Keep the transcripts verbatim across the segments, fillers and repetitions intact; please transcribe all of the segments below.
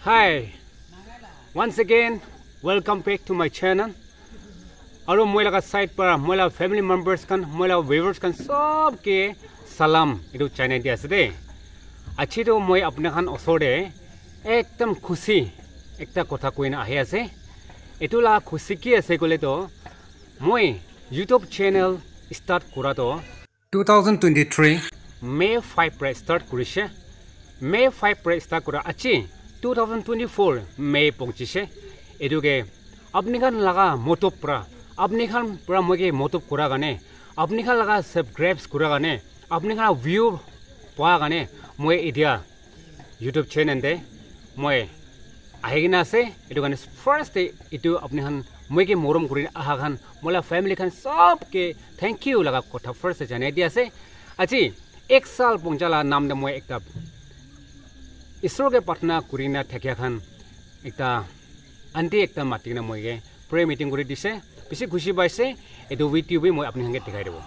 Hi, once again, welcome back to my channel. और मैं लगा साइड पर मैं फैमिली मेंबर्स कन मैं व्यूअर्स कन सब के सलाम इधर चैनल दिया से दे अच्छी तो मैं अपने खान असोड़े एकदम खुशी एक कथा कोई ना आया से इतो ला खुशी की ऐसे कोले तो मैं यूट्यूब चैनल स्टार्ट करा तो twenty twenty-three मे five पर स्टार्ट करिसे मे five पर स्टार्ट करा अच्छी twenty twenty-four मे पहुंची से इधर के अपने खान लगा मोटो प्रा अपने खान पूरा मुझे मोटो करा गाने अपने खान लगा सब्सक्राइब्स करा गाने अपने खान व्यू पा गाने मैं इडिया यूट्यूब चैनल दे मैं आएगी ना से इधर गाने फर्स्ट इधर अपने खान मुझे मोरम करी आहा खान मोला फैमिली खान सब के थैंक यू लगा कोठा फर्स्ट जाने दिया से अच्छी एक साल पहुंचाला नाम दे मैं एक तब ईश्वर के प्रार्थना करी ना ठेकिया खान एक आंटी एक माटी ना मुझे प्रे मीटिंग करी दिसे पिछे खुशी पाइसे एतो वीडियो भी मैं अपने संगे दिखाई देबो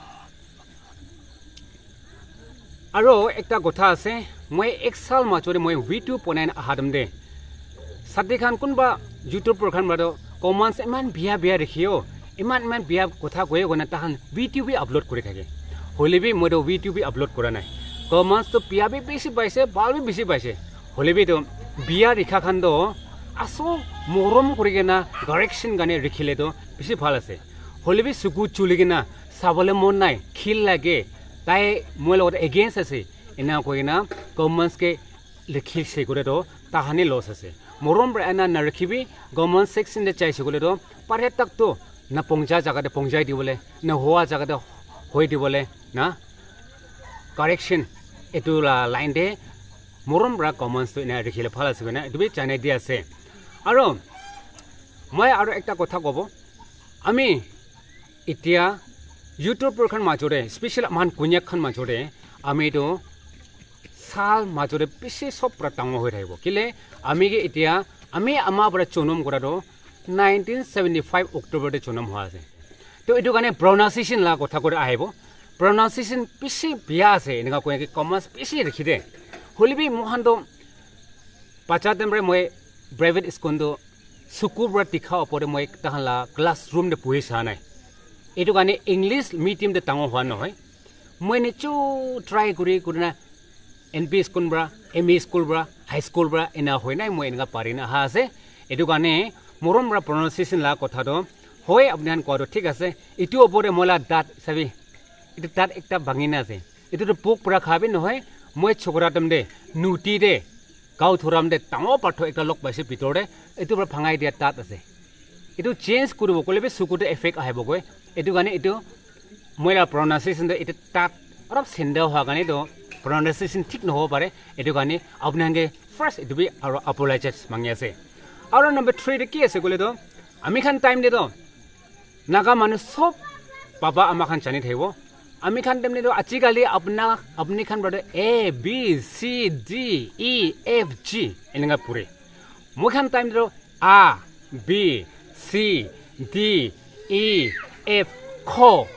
आरो एकटा कथा আছে मैं एक साल माचरे मैं वीडियो बनाइन आहादम दे साथी खान कोनबा यूट्यूब पर खान बादो कमेंट्स इमान बिया बिया रखियो इमान इमान बिया कथा कय गना ताहान वीडियो भी अपलोड करे थाके होले भी मैं तो वीडियो भी अपलोड करा নাই कमेंट्स तो बिया भी बेसी पाइसे बाल भी बेसी पाइसे होले भी तो बिया रेखा खान दो आसो मोरम करिगेना डायरेक्शन गाने रिखिले तो बेसी ভাল আছে होले भी सुकु चुलिगेना साबले मन নাই खिल लागे ताई मोय लगत एगेंस्ट আছে एना कइना कमेंट्स के लिखि से करे तो ताहानि लॉस আছে मोरम एना न रखिबि गवर्नमेंट सेक्शन दे चाइसे गले तो पारे तक तो न पंगजा जगह दे पंगजाय दिबले न होआ जगह दे होय दिबले ना करेक्शन एतुला लाइन दे मोरम ब्रा कमेंट्स तो एना रिखिले ভাল আছে ना एतुबि चाइना दि আছে आरो मैं आरो एकटा कथा कब आमी इतिया यूट्यूब पर खान माचोरे स्पेशल मान कुन्या खान माचोरे आमी तो साल माचोरे बेसे सब प्रतांग होय थाइबो किले आमी के इतिया आमी आमा बरा चनम करा दो nineteen seventy-five अक्टोबर दे चनम हुआ আছে तो एटु गाने प्रोनाउंसिएशन ला कथा करे आइबो प्रोनाउंसिएशन बेसे बिया আছে एनगा कोय के कमेंट्स बेसे रखि दे होलिबि मोहन तो पाचा तेमरे মই प्राइवेट स्कूल तो सुकुब्रा टिखा अपरे मैं तहला क्लासरूम दे पढ़ी सा ना एटु गाने इंग्लिश मीडियम दे तांगो हुआ নহয় मैं निचो ट्राई करी करना एनपी स्कूल ब्रा एमई स्कूल ब्रा हाई स्कूल ब्रा एना होय ना मैं एनगा पारि ना हा আছে एटु गाने मोरम ब्रा प्रोनाउंसिएशन ला कथा तो होय आपनान को ठीक আছে इटु अपरे मोला दात साबि इटु दात एकटा भाঙিনা আছে इटु तो पोक पुरा खाबि নহয় मैं छोकरातम दे नुटी दे गाव थोराम दे तांगो पाठो एकटा लोक पाइसे पितरे एतु पर भाঙাই দিয়া তাত আছে एतु चेंज কৰিব কলে সুকুতে এফেক্ট আহিব গৈ एतु গানে एतु মইলা প্রনাউন্সিয়েশন দে এতু তাত অলপ সেন্ডা হোৱা গানে তো প্রনাউন্সিয়েশন ঠিক নহব পাৰে এতু গানে আপোনাকে ফার্স্ট এতু বি আৰু অপোলোজাইজ মাঙি আছে আৰু নম্বৰ three দে কি আছে কলে তো আমি খান টাইম দে তো নাগা মানুহ সব বাবা আমা খান জানি থাকিব আমি খান টাইম দে তো আজিকালি আপনা আপনি খান বড় A B C D E F G এনেগা পুৰে মই খান টাইম দে আ B C D E F খ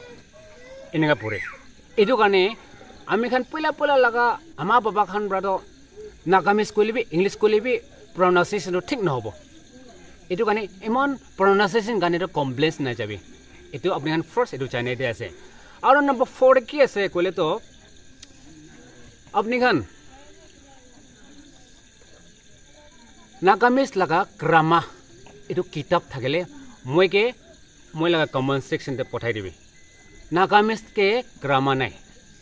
এনেগা পুৰে এটো কাৰণে আমি খান পইলা পইলা লাগা আমা বাবা খান ব্রাদ নাগামিজ কইলিবি ইংলিশ কইলিবি প্রনাউন্সিয়েশন ঠিক নহব এটো কাৰণে ইমান প্রনাউন্সিয়েশন গানে তো কমপ্লেক্স না যাবি এটো আপনি খান ফার্স্ট এটো চাইনা দে আছে और नंबर फोर की ऐसे कोले तो अपनी खान नागामिज लगा ग्रामा इतो किताब थाकेले मैं के मैं लगा कमेंट सेक्शन ते पठाई दिबि नागामिज के ग्रामा নাই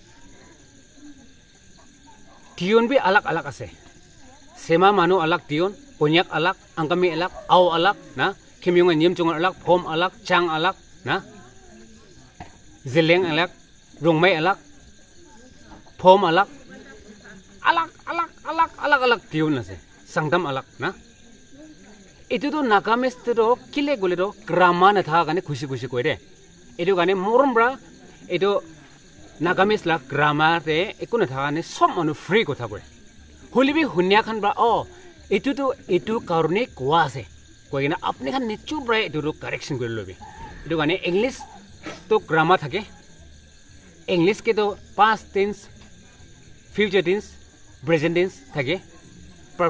टियन भी अलग अलग আছে सेमा मानु अलग टियन कोन्याक अलग अंगामी अलग आव अलग ना खिमियंग नियम चंग अलग फॉर्म अलग चांग अलग ना जिलेंग अलग रोंगमै अलग फॉर्म अलग अलग अलग अलग अलग अलग टियन আছে संगदम अलग ना एतु तो नागामिज तो किले गले तो ग्रामा न था गाने खुशी खुशी कय दे एतु गाने मोरमब्रा एतु नागामिज ला ग्रामा रे एको न था गाने सब मानु फ्री कथा कय होलिबि हुनिया खान बा ओ एतु तो एतु कारणे कोआ আছে कयना अपने खान निचु ब्रा एतु रो करेक्शन कर लबि एतु गाने इंग्लिश तो ग्रामा থাকে इंग्लिश के तो past tense future tense present tense থাকে परफेक्ट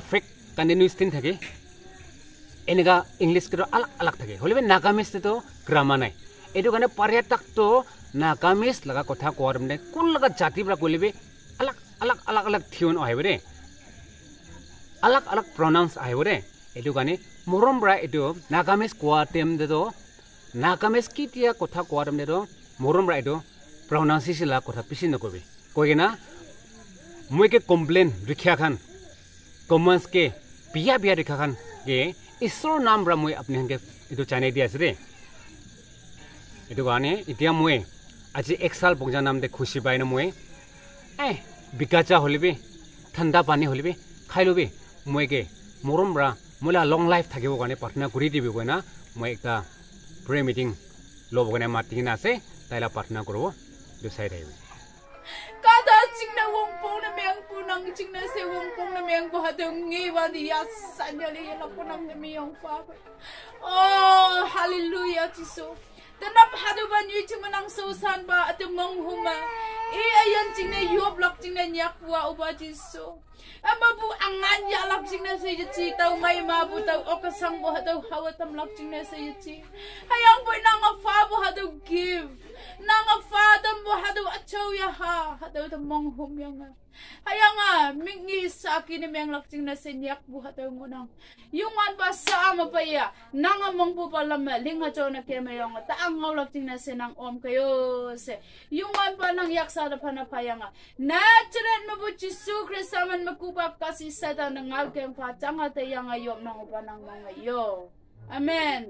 কণ্টিনিউয়াস থিং থাকে এনেকা ইংলিশ কেটো আলাগ আলাগ থাকে হলিবে নাগামিজ তো গ্রামার নাই এটো কারণে পারিয়াটাক তো নাগামিজ লাগা কথা কোয়ার মানে কোন লাগা জাতি বরা কইলিবে আলাগ আলাগ আলাগ আলাগ থিউন আইবে রে আলাগ আলাগ প্রনাউন্স আইবে রে এটো কারণে মরম বরা এটো নাগামিজ কোয়া টেম দে তো নাগামিজ কিতিয়া কথা কোয়ার মানে তো মরম বরা এটো প্রনাউন্সিয়েশন লা কথা পিছি নকবে কইনা মুইকে কমপ্লেন রিখিয়া খান কমেন্টস के बिया बिया रेखा खान के ईश्वर नाम रा मुई अपने हंगे इतो चाइना दिया से रे इतो गाने इतिया मुई आज एक साल पंजा नाम दे खुशी पाई न मुई ए बिकाचा होलिबे ठंडा पानी होलिबे खाइलोबे मुई के मोरम रा मुला लॉन्ग लाइफ थाकेबो गाने प्रार्थना करि दिबे गना मुई एकटा प्रे मीटिंग लोब गने माटिंग ना से ताइला प्रार्थना करबो दो साइड आइबे kada chingna wong pong na meng punang chingna se wong pong na meng bo hadong ngi wa di ya sanyali ya punang na miyong fa oh hallelujah jisu tanap hadu ban yu chingmanang so san ba atung mong huma e ayan chingna yob lok chingna nyak wa uba jisu ama bu angan ya lak chingna se ji tau mai ma bu tau okasang bo hadu hawatam lak chingna se ji hayang bo nang fa bo hadu give nang father mo hadu achaw ya ha hadu ta mong hum yang hayanga mingi sa akin meng lakching na senyak bu hadu ngunang yung man ba sa ama pa ya nang mong bu palam linga chaw na ke mayong ta ang ngaw lakching na senang om kayo se yung man pa nang yaksa da pana payanga natural mo bu Jesu Christ man makupa kasi sa ta nang alkem fa changa ta yang ayom nang upanang mga yo amen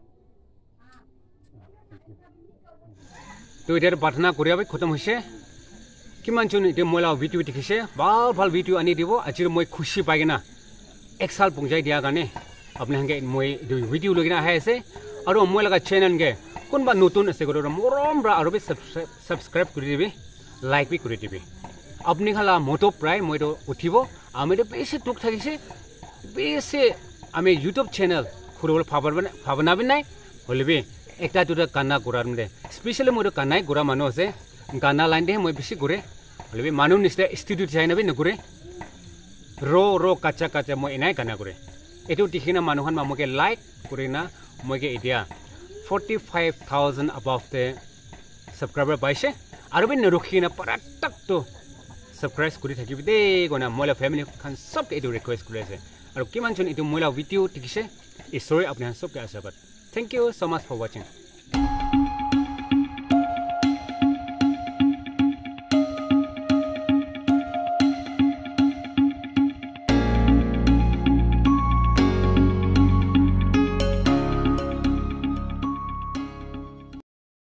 तो इधर प्रार्थना करिया भाई खत्म होइसे किमान चुन इते मोला वीडियो दिखिसे बाल बाल वीडियो आनी दिबो आजिर মই खुशी पाइगेना एक साल पंजाई दिया गाने अपने हंगे মই वीडियो लगिना है ऐसे और মই लगा चैनल के कोनबा नतुन एसे गरो मरम ब्रा और भी सब्सक्राइब करि दिबे लाइक भी करि दिबे अपनी खाला मोटो प्राय মই तो उठिबो आमे तो बेसे टुक থাকিছে बेसे आमे यूट्यूब चैनल खुरबल फाबरबन फाबना बिन নাই হলিবে একটা দুটা কান্না গোরার মধ্যে স্পেশালি মই কান্নাই গোরা মানুহ আছে গানা লাইন দিয়ে মই বেছি ঘূৰে হলিবে মানুহ নিশ্চয় ষ্টুডিঅ চাই নাবি নঘূৰে ৰ ৰ কাচা কাচা মই এনাই গানা কৰে এইটো দেখিনা মানুহখন মামকে লাইক কৰে না মইকে এতিয়া forty five thousand above the subscriber পাইছে আৰু বিন ৰখিনা পৰাটকটো সাবস্ক্ৰাইব কৰি থাকিবি দে গনা মইলা ফ্যামিলি খান সব এইটো ৰিকুৱেষ্ট কৰি আছে আৰু কিমান জন এইটো মইলা ভিডিও দেখিছে ঈশ্বৰে আপোনাৰ সবকে আশীৰ্বাদ Thank you so much for watching.